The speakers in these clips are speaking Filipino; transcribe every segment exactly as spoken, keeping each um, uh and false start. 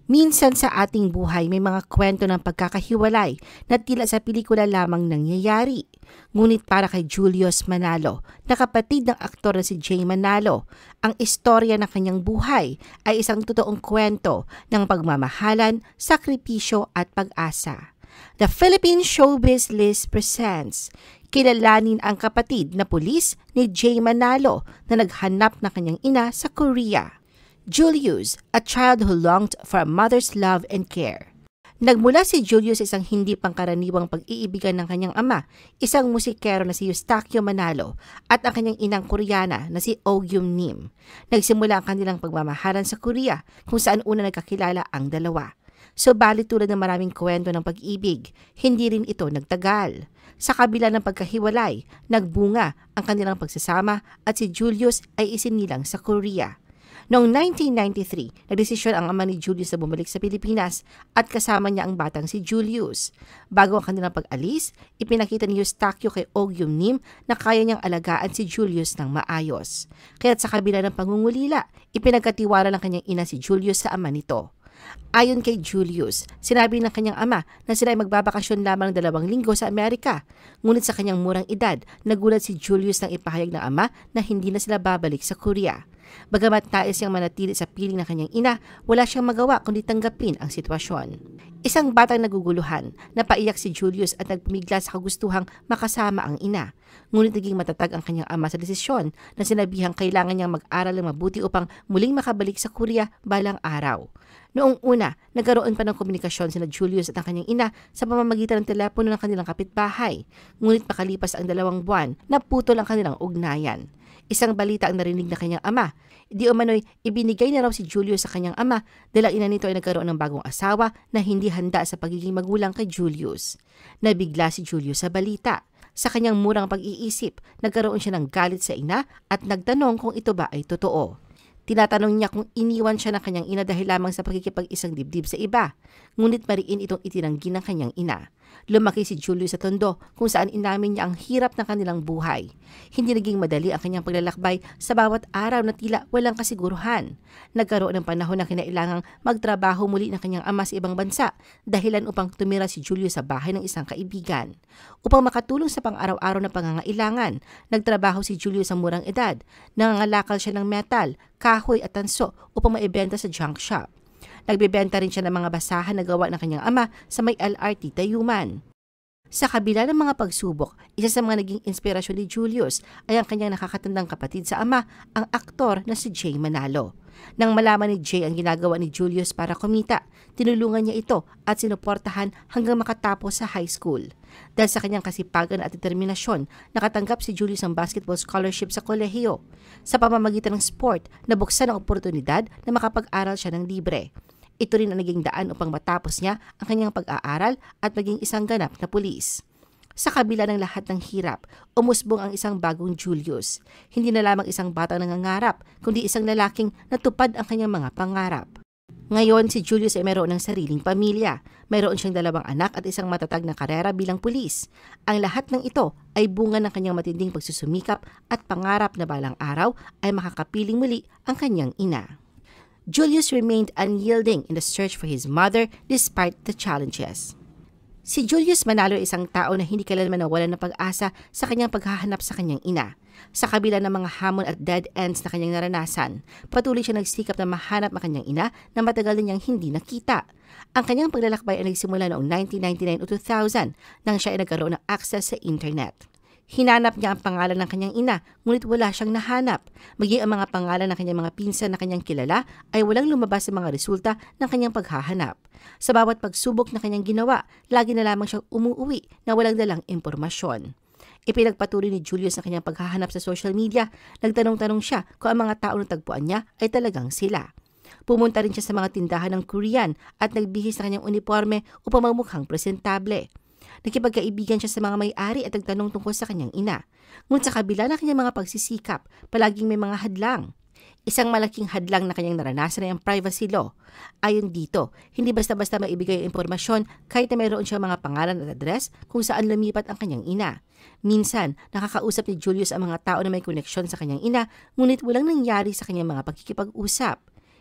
Minsan sa ating buhay may mga kwento ng pagkakahiwalay na tila sa pelikula lamang nangyayari. Ngunit para kay Julius Manalo, na kapatid ng aktor na si Jay Manalo, ang istorya ng kanyang buhay ay isang totoong kwento ng pagmamahalan, sakripisyo at pag-asa. The Philippine Showbiz List presents kilalanin ang kapatid na pulis ni Jay Manalo na naghanap ng kanyang ina sa Korea. Julius, a child who longed for a mother's love and care. Nagmula si Julius sa isang hindi pangkaraniwang pag-iibigan ng kanyang ama, isang musikero na si Eustaquio Manalo at ang kanyang inang Koreana na si Oh Gyum Nim. Nagsimula ang kanilang pagmamahalan sa Korea kung saan una nagkakilala ang dalawa. Subalit tulad ng maraming kwento ng pag-ibig, hindi rin ito nagtagal. Sa kabila ng pagkahiwalay, nagbunga ang kanilang pagsasama at si Julius ay isinilang sa Korea. Noong nineteen ninety-three, nagdesisyon ang ama ni Julius na bumalik sa Pilipinas at kasama niya ang batang si Julius. Bago ang kanilang pag-alis, ipinakita ni Eustaquio kay Oh Gyum Nim na kaya niyang alagaan si Julius ng maayos. Kaya't sa kabila ng pangungulila, ipinagkatiwala ng kanyang ina si Julius sa ama nito. Ayon kay Julius, sinabi ng kanyang ama na sila ay magbabakasyon lamang ng dalawang linggo sa Amerika. Ngunit sa kanyang murang edad, nagulat si Julius nang ipahayag ng ama na hindi na sila babalik sa Korea. Bagamat nais siyang manatili sa piling ng kanyang ina, wala siyang magawa kundi tanggapin ang sitwasyon. Isang batang naguguluhan, napaiyak si Julius at nagpumigla sa kagustuhang makasama ang ina. Ngunit naging matatag ang kanyang ama sa desisyon na sinabihang kailangan niyang mag-aral ng mabuti upang muling makabalik sa Korea balang araw. Noong una, nagkaroon pa ng komunikasyon sina Julius at ang kanyang ina sa pamamagitan ng telepono ng kanilang kapitbahay. Ngunit makalipas ang dalawang buwan, naputol ang kanilang ugnayan. Isang balita ang narinig na kanyang ama. Di umano'y ibinigay na raw si Julius sa kanyang ama dahil ang ina nito ay nagkaroon ng bagong asawa na hindi handa sa pagiging magulang kay Julius. Nabigla si Julius sa balita. Sa kanyang murang pag-iisip, nagkaroon siya ng galit sa ina at nagtanong kung ito ba ay totoo. Tinatanong niya kung iniwan siya ng kanyang ina dahil lamang sa pagkikipag-isang dibdib sa iba. Ngunit mariin itong itinanggi ng kanyang ina. Lumaki si Julius sa Tondo kung saan inamin niya ang hirap ng kanilang buhay. Hindi naging madali ang kanyang paglalakbay sa bawat araw na tila walang kasiguruhan. Nagkaroon ng panahon na kinailangang magtrabaho muli ng kanyang ama sa ibang bansa dahilan upang tumira si Julius sa bahay ng isang kaibigan. Upang makatulong sa pang-araw-araw na pangangailangan, nagtrabaho si Julius sa murang edad. Nangangalakal siya ng metal, kahoy at tanso upang maibenta sa junk shop. Nagbebenta rin siya ng mga basahan na gawa ng kanyang ama sa may L R T Tayuman. Sa kabila ng mga pagsubok, isa sa mga naging inspirasyon ni Julius ay ang kanyang nakakatandang kapatid sa ama, ang aktor na si Jay Manalo. Nang malaman ni Jay ang ginagawa ni Julius para kumita, tinulungan niya ito at sinuportahan hanggang makatapos sa high school. Dahil sa kanyang kasipagan at determinasyon, nakatanggap si Julius ng basketball scholarship sa kolehiyo. Sa pamamagitan ng sport, nabuksan ang oportunidad na makapag-aral siya ng libre. Ito rin ang naging daan upang matapos niya ang kanyang pag-aaral at maging isang ganap na pulis. Sa kabila ng lahat ng hirap, umusbong ang isang bagong Julius. Hindi na lamang isang batang nangangarap, kundi isang lalaking natupad ang kanyang mga pangarap. Ngayon, si Julius ay mayroon ng sariling pamilya. Mayroon siyang dalawang anak at isang matatag na karera bilang pulis. Ang lahat ng ito ay bunga ng kanyang matinding pagsusumikap at pangarap na balang araw ay makakapiling muli ang kanyang ina. Julius remained unyielding in the search for his mother despite the challenges. Si Julius Manalo ay isang tao na hindi kailanman nawalan ng pag-asa sa kanyang paghahanap sa kanyang ina. Sa kabila ng mga hamon at dead ends na kanyang naranasan, patuloy siya nagsikap na mahanap ang kanyang ina na matagal na niyang hindi nakita. Ang kanyang paglalakbay ay nagsimula noong nineteen ninety-nine o two thousand nang siya ay nagkaroon ng access sa internet. Hinanap niya ang pangalan ng kanyang ina, ngunit wala siyang nahanap. Maging ang mga pangalan ng kanyang mga pinsan na kanyang kilala ay walang lumabas sa mga resulta ng kanyang paghahanap. Sa bawat pagsubok na kanyang ginawa, lagi na lamang siyang umuuwi na walang dalang impormasyon. Ipinagpatuloy ni Julius ang kanyang paghahanap sa social media. Nagtanong-tanong siya kung ang mga tao na tagpuan niya ay talagang sila. Pumunta rin siya sa mga tindahan ng Korean at nagbihis ng kanyang uniforme upang magmukhang presentable. Nakipagkaibigan siya sa mga may-ari at nagtanong tungkol sa kanyang ina. Ngunit sa kabila ng kanyang mga pagsisikap, palaging may mga hadlang. Isang malaking hadlang na kanyang naranasan ay ang privacy law. Ayon dito, hindi basta-basta maibigay ang impormasyon kahit na mayroon siyang mga pangalan at address kung saan lumipat ang kanyang ina. Minsan, nakakausap ni Julius ang mga tao na may koneksyon sa kanyang ina, ngunit walang nangyari sa kanyang mga pagkikipag-usap.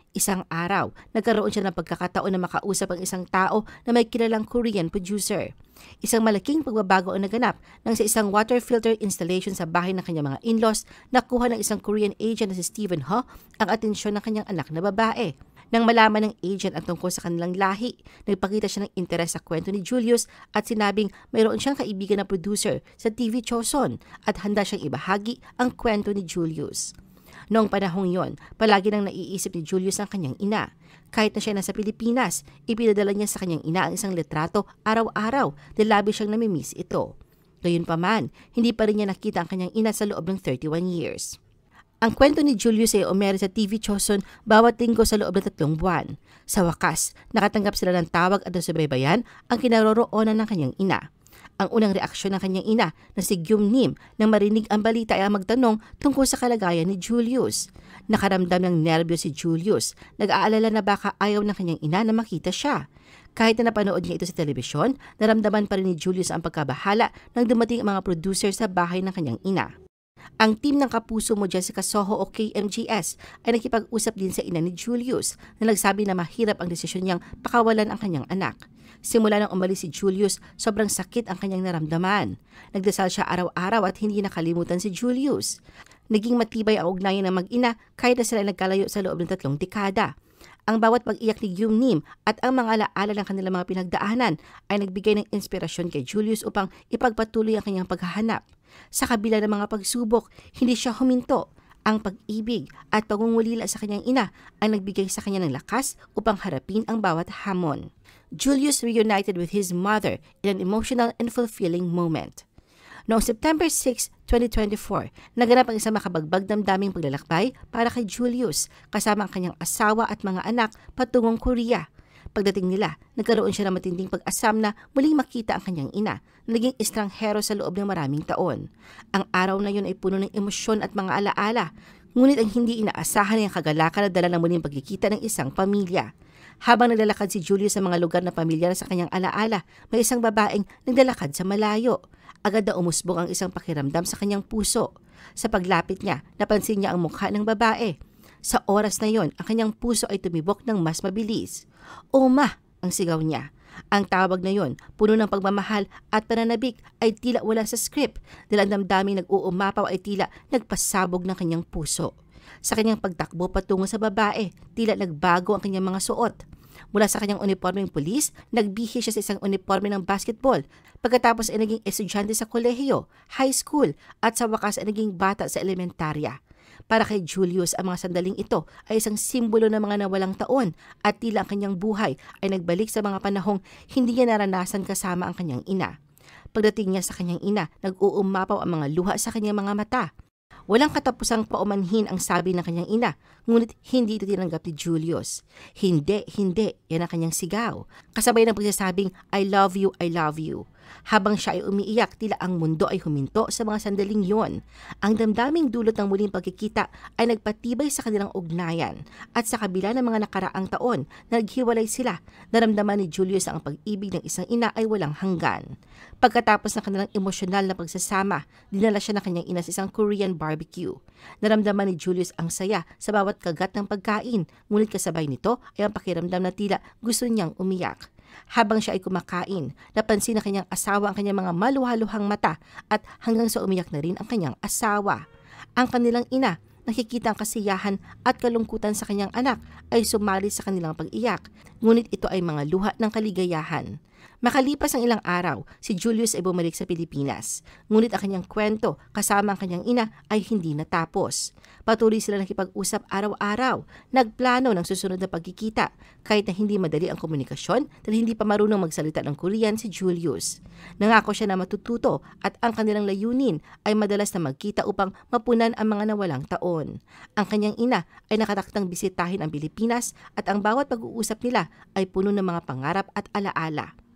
Isang araw, nagkaroon siya ng pagkakataon na makausap ang isang tao na may kilalang Korean producer. Isang malaking pagbabago ang naganap nang sa isang water filter installation sa bahay ng kanyang mga in-laws, nakuha ng isang Korean agent na si Stephen Ho ang atensyon ng kanyang anak na babae. Nang malaman ng agent ang tungkol sa kanilang lahi, nagpakita siya ng interes sa kwento ni Julius at sinabing mayroon siyang kaibigan na producer sa T V Choson at handa siyang ibahagi ang kwento ni Julius. Noong panahong yon, palagi nang naiisip ni Julius ang kanyang ina. Kahit na siya nasa Pilipinas, ipinadala niya sa kanyang ina ang isang litrato araw-araw dahil labi siyang namimiss ito. Gayunpaman, hindi pa rin niya nakita ang kanyang ina sa loob ng thirty-one years. Ang kwento ni Julius ay umere sa T V Choson bawat linggo sa loob ng tatlong buwan. Sa wakas, nakatanggap sila ng tawag at nasubaybayan ang kinaroroonan ng kanyang ina. Ang unang reaksyon ng kanyang ina na si Gyum Nim nang marinig ang balita ay magtanong tungkol sa kalagayan ni Julius. Nakaramdam ng nerbyo si Julius, nag-aalala na baka ayaw ng kanyang ina na makita siya. Kahit na napanood niya ito sa telebisyon, naramdaman pa rin ni Julius ang pagkabahala nang dumating ang mga producer sa bahay ng kanyang ina. Ang team ng Kapuso Mo Jessica Soho o K M G S ay nakipag-usap din sa ina ni Julius na nagsabi na mahirap ang desisyon niyang pakawalan ang kanyang anak. Simula nang umalis si Julius, sobrang sakit ang kanyang naramdaman. Nagdasal siya araw-araw at hindi nakalimutan si Julius. Naging matibay ang ugnayan ng mag-ina kahit na sila nagkalayo sa loob ng tatlong dekada. Ang bawat pag-iyak ni Gyum Nim at ang mga alaala ng kanilang mga pinagdaanan ay nagbigay ng inspirasyon kay Julius upang ipagpatuloy ang kanyang paghahanap. Sa kabila ng mga pagsubok, hindi siya huminto. Ang pag-ibig at pagungulila sa kanyang ina ay nagbigay sa kanya ng lakas upang harapin ang bawat hamon. Julius reunited with his mother in an emotional and fulfilling moment. Noong September sixth, twenty twenty-four, naganap ang isang makabagbag damdaming paglalakbay para kay Julius kasama ang kanyang asawa at mga anak patungong Korea. Pagdating nila, nagkaroon siya ng matinding pag-asam na muling makita ang kanyang ina na naging estranghero sa loob ng maraming taon. Ang araw na yun ay puno ng emosyon at mga alaala, ngunit ang hindi inaasahan ay ang kagalakan na dala ng muling pagkikita ng isang pamilya. Habang naglalakad si Julius sa mga lugar na pamilyar sa kanyang alaala, may isang babaeng naglalakad sa malayo. Agad na umusbong ang isang pakiramdam sa kanyang puso. Sa paglapit niya, napansin niya ang mukha ng babae. Sa oras na yon, ang kanyang puso ay tumibok ng mas mabilis. "Oma!" ang sigaw niya. Ang tawag na yon, puno ng pagmamahal at pananabik, ay tila wala sa script dahil ang damdaming nag-uumapaw ay tila nagpasabog ng kanyang puso. Sa kanyang pagtakbo patungo sa babae, tila nagbago ang kanyang mga suot. Mula sa kanyang uniformeng pulis, nagbihi siya sa isang uniforme ng basketball. Pagkatapos ay naging estudyante sa kolehiyo, high school, at sa wakas ay naging bata sa elementarya. Para kay Julius, ang mga sandaling ito ay isang simbolo ng mga nawalang taon at tila ang kanyang buhay ay nagbalik sa mga panahong hindi niya naranasan kasama ang kanyang ina. Pagdating niya sa kanyang ina, nag-uumapaw ang mga luha sa kanyang mga mata. Walang katapusang paumanhin ang sabi ng kanyang ina, ngunit hindi ito tinanggap ni Julius. Hindi, hindi, yan ang kanyang sigaw. Kasabay ng pagsasabing, "I love you, I love you." Habang siya ay umiiyak, tila ang mundo ay huminto sa mga sandaling yon. Ang damdaming dulot ng muling pagkikita ay nagpatibay sa kanilang ugnayan. At sa kabila ng mga nakaraang taon, naghiwalay sila. Naramdaman ni Julius ang pag-ibig ng isang ina ay walang hanggan. Pagkatapos ng kanilang emosyonal na pagsasama, dinala siya ng kanyang ina sa isang Korean barbecue. Naramdaman ni Julius ang saya sa bawat kagat ng pagkain, ngunit kasabay nito ay ang pakiramdam na tila gusto niyang umiyak. Habang siya ay kumakain, napansin ng kanyang asawa ang kanyang mga maluhaluhang mata at hanggang sa umiyak na rin ang kanyang asawa. Ang kanilang ina, nakikita ang kasiyahan at kalungkutan sa kanyang anak, ay sumali sa kanilang pag-iyak, ngunit ito ay mga luha ng kaligayahan. Makalipas ang ilang araw, si Julius ay bumalik sa Pilipinas. Ngunit ang kanyang kwento kasama ang kanyang ina ay hindi natapos. Patuloy sila nakipag-usap araw-araw, nagplano ng susunod na pagkikita, kahit na hindi madali ang komunikasyon dahil hindi pa marunong magsalita ng Korean si Julius. Nangako siya na matututo at ang kanilang layunin ay madalas na magkita upang mapunan ang mga nawalang taon. Ang kanyang ina ay nakataktang bisitahin ang Pilipinas at ang bawat pag-uusap nila ay puno ng mga pangarap at alaala.